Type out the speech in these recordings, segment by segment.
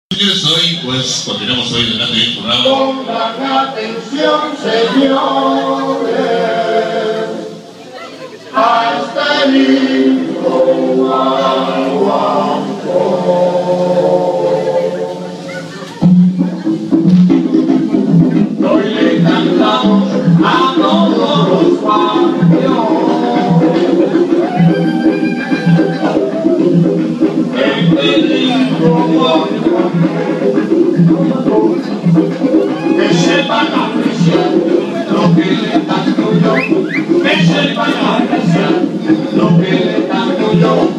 Señores, hoy pues continuamos hoy delante del programa. Pongan atención, señores, a este lindo guaguancó. Hoy le cantamos a todos los guaguancos este lindo guaguancó. Que sepan apreciar lo que le canto yo, que sepan apreciar lo que le canto yo.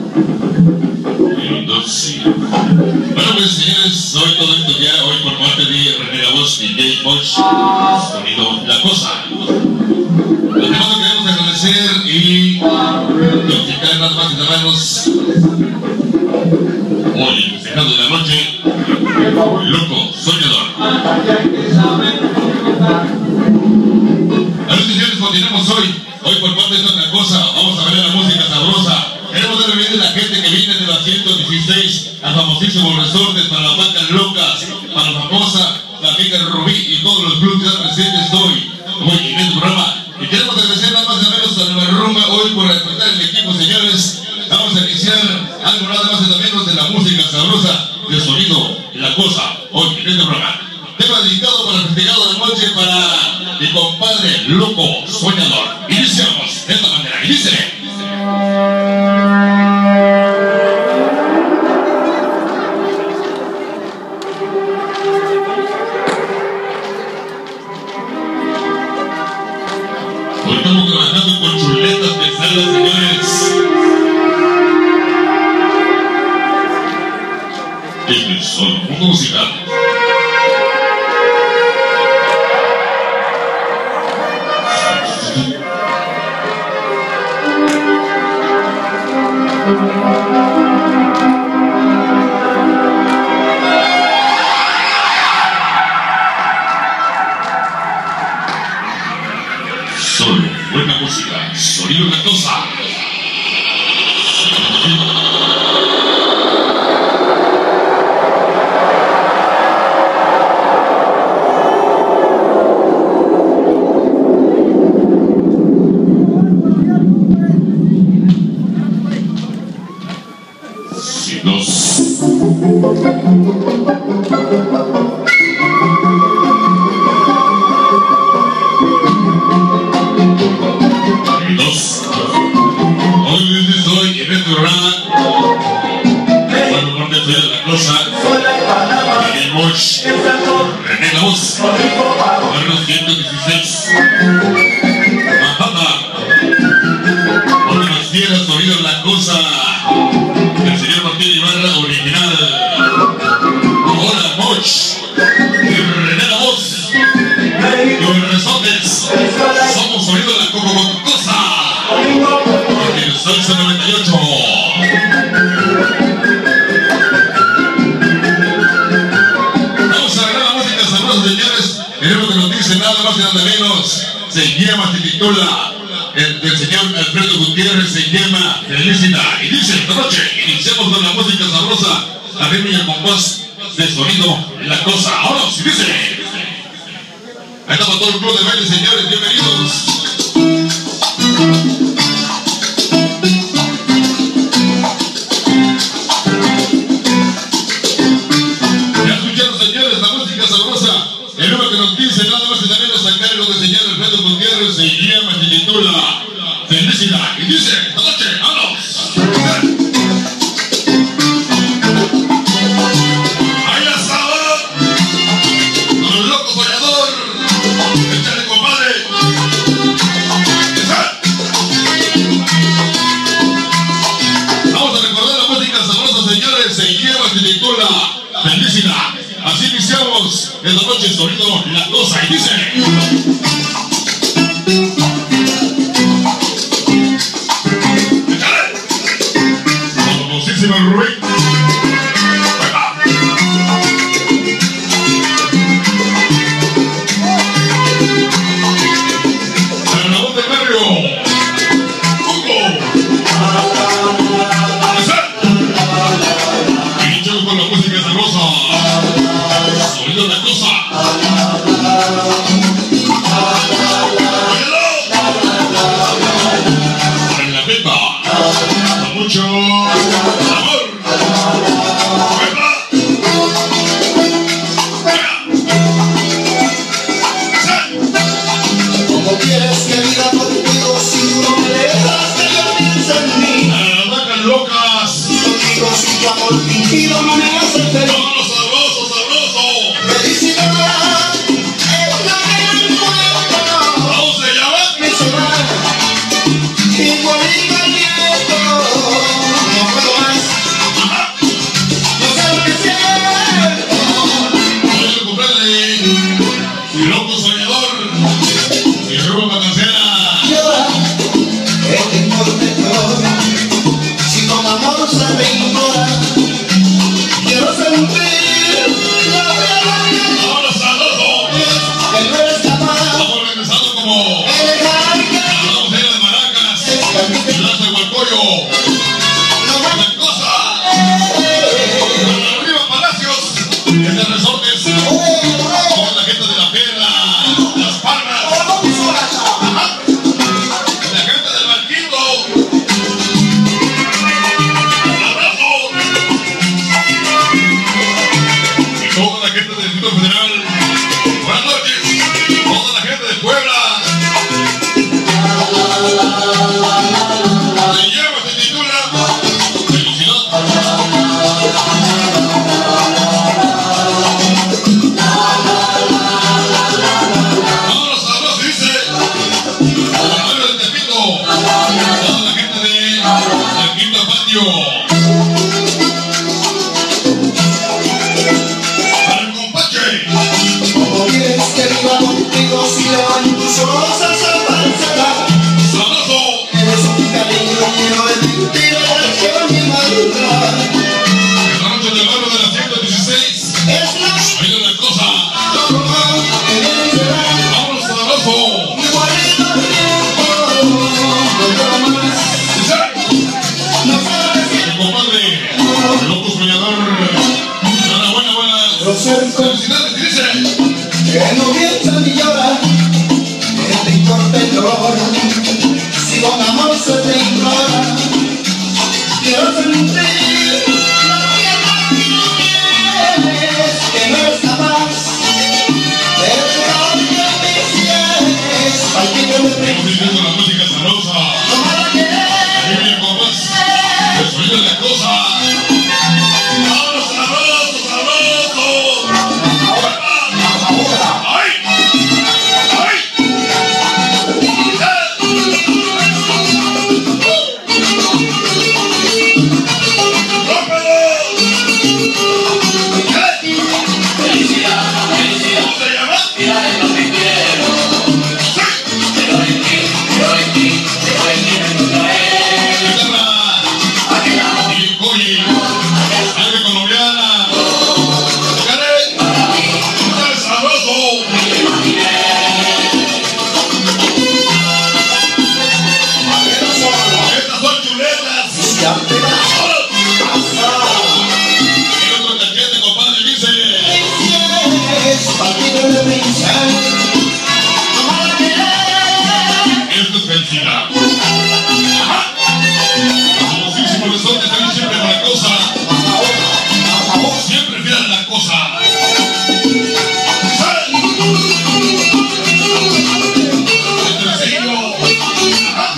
Sí. Bueno pues señores, hoy todo esto ya, hoy por parte de René La Voz, DJ Moch, sonido La Cosa. Lo que queremos agradecer y notificar nada más y nada menos hoy, festejado de la noche, Loco Soñador. A ver señores, continuamos hoy por parte de otra cosa, vamos a ver la música sabrosa. Queremos darle bienvenida a la gente que viene de la 116 al famosísimo Resortes, para las vacas locas, para la famosa, la amiga Rubí y todos los clubs que están presentes hoy en este programa. Y queremos agradecer nada más y nada menos a Nueva Rumba hoy por representar el equipo, señores. Vamos a iniciar algo nada más y nada menos de la música sabrosa del sonido La Cosa hoy en este programa. Tema dedicado para el festejado de la noche para mi compadre Loco Soñador. Iniciamos de esta manera, inicie. Hoy estamos trabajando con chuletas pesadas, señores. Este es solo mundo musical. Solo buena música, sonido La Cosa. Hoy en este programa, bueno, por dentro de La Cosa, Miguel Moch, René La Voz, Barrio 116, Manhattan, donde nos fiera sonido La Cosa, el señor Martín Ibarra original. Hola Moch, y René La Voz, y los Resortes, somos sonido La Cosa. El Salsa 98. Vamos a ver la música sabrosa, señores. Tenemos que nos dice nada más y nada menos. Se llama, se titula, el señor Alfredo Gutiérrez, se llama Felicidad. Y dice, esta noche iniciamos con la música sabrosa, la ritmo y el compás de sonido La Cosa. Ahora sí dice. Ahí estamos todo el club de baile, señores, bienvenidos. El uno que nos dice nada más y nada menos a cargo del señor Alfredo Gutiérrez se llama, se titula Felicidad. Y dice, esta noche, vámonos. Ahí la sábado, con el Loco Soñador, échale compadre. Vamos a recordar la música sabrosa, señores, se llama, se titula Felicidad. Así iniciamos esta noche el sonido La Cosa y dice. Famosísima Rubí. La voz del barrio. Hugo. Y con la música sabrosa. Sonido La Cosa. En la pipa. Con mucho amor. ¿Cómo quieres que viva contigo si tú no me dejas que yo piense en mí? Las vacas locas. Contigo si tu amor fingido no me hace feliz. Vámonos sabroso, sabroso. Felicidad es la que no encuentro. ¿Cómo se llama? Me se va igualito al viento. No puedo más. Ajá. No sé lo que siento. Hoy lo comprende. Mi loco soñador. Mi rumbo matancera. Llora, que te importa el dolor. Si con amor se me ignora, quiero sentir la verdad Vámonos sabroso. que no eres capaz Vamos regresando como de dejar que la docena de maracas. Ciudad de Hualcoyo. La Cosa. Arriba Palacios. Desde Resortes. Toda la gente de La Perla. Las Palmas. Ajá. La gente del Barquito. Un abrazo. Y toda la gente del Distrito Federal. Buenas noches. Toda la gente de Puebla. Se lleva, se titula Felicidad. Vámonos sabroso, dice Mario del Tepito. Toda la gente del Quinto Patio. Para el compache. ¿Cómo quieres que viva contigo si leo en tus ojos esa falsedad? Sabroso. Eres un cariño lleno de mentiras que mi maldad. Esta noche del barrio de la 116. Es la Sonido La Cosa. forma que debe ser Vámonos sabroso. igualito al tiempo. No puedo más. Dice No sé lo que siento. el compadre, el loco soñador. Enhorabuena, buenas Lo siento. felicidades, dice. Que no piensa ni llora, que te importa el dolor. Si con amor se te implora, quiero sentir la tierra que no tienes, que no eres capaz de dejar que me ciegues. Al que yo me Estamos prendo, viviendo la música sabrosa. no me la quieres. Biblia compás. El sonido de La Cosa. Vámonos sabroso, sabroso. ¡Ay! ¡Ay! ¡Rómpelo! Felicidad, felicidad, ¿Cómo se llama? mira es lo que quiero. Pero en ti, pero en ti, pero en ti me encontraré. Guitarra. Aquel amor Y Coyi. Alga colombiana. Care. para mí, Dale sabroso. me imaginé. Estas son chuletas. ya te vas a pasar. El otro cachete, compadre, dice. Tienes partido de pensar, no me la quieres. Esto es felicidad. Ajá. Famosísimo Resorte, también siempre con La Cosa. Siempre fiel a La Cosa. ¿Saben? El tresillo. Ajá.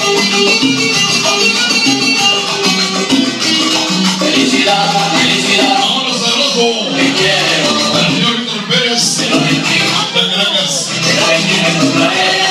Felicidad, felicidad, Vámonos sabroso. te quiero. Para el señor Víctor Pérez. Pero en ti, De Caracas. pero en ti me encontraré.